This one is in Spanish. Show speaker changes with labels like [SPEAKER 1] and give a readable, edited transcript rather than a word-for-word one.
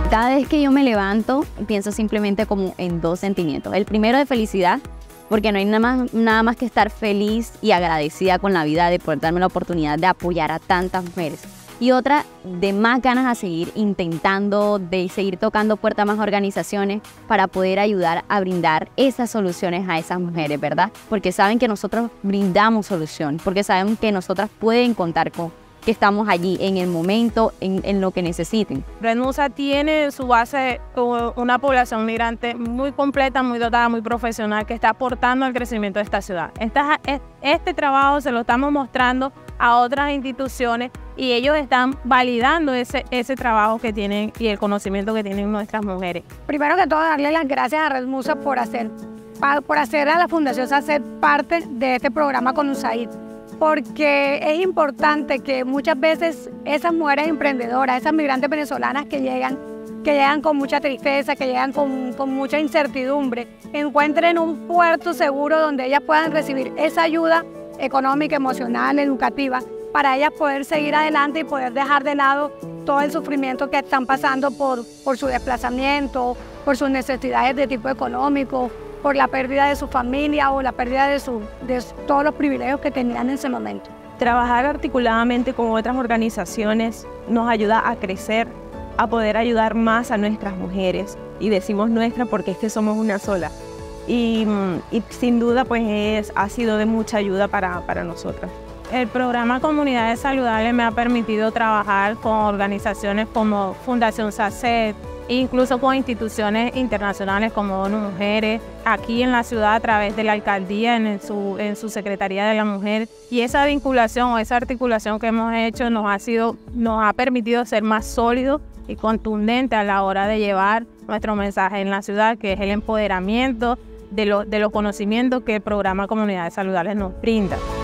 [SPEAKER 1] Cada vez que yo me levanto, pienso simplemente como en dos sentimientos. El primero de felicidad, porque no hay nada más que estar feliz y agradecida con la vida de poder darme la oportunidad de apoyar a tantas mujeres. Y otra, de más ganas a seguir intentando, de seguir tocando puertas a más organizaciones para poder ayudar a brindar esas soluciones a esas mujeres, ¿verdad? Porque saben que nosotros brindamos solución, porque saben que nosotras pueden contar con que estamos allí en el momento, en lo que necesiten.
[SPEAKER 2] Red Musa tiene en su base una población migrante muy completa, muy dotada, muy profesional, que está aportando al crecimiento de esta ciudad. Este trabajo se lo estamos mostrando a otras instituciones y ellos están validando ese trabajo que tienen y el conocimiento que tienen nuestras mujeres.
[SPEAKER 3] Primero que todo, darle las gracias a Red Musa por hacer a la Fundación ser parte de este programa con USAID, porque es importante que muchas veces esas mujeres emprendedoras, esas migrantes venezolanas que llegan con mucha tristeza, que llegan con mucha incertidumbre, encuentren un puerto seguro donde ellas puedan recibir esa ayuda económica, emocional, educativa, para ellas poder seguir adelante y poder dejar de lado todo el sufrimiento que están pasando por su desplazamiento, por sus necesidades de tipo económico, por la pérdida de su familia o la pérdida de todos los privilegios que tenían en ese momento.
[SPEAKER 2] Trabajar articuladamente con otras organizaciones nos ayuda a crecer, a poder ayudar más a nuestras mujeres. Y decimos nuestra porque es que somos una sola. Y sin duda pues ha sido de mucha ayuda para nosotras. El programa Comunidades Saludables me ha permitido trabajar con organizaciones como Fundación SACET, incluso con instituciones internacionales como ONU Mujeres, aquí en la ciudad a través de la alcaldía, en su Secretaría de la Mujer. Y esa vinculación o esa articulación que hemos hecho nos ha permitido ser más sólidos y contundentes a la hora de llevar nuestro mensaje en la ciudad, que es el empoderamiento de los conocimientos que el programa Comunidades Saludables nos brinda.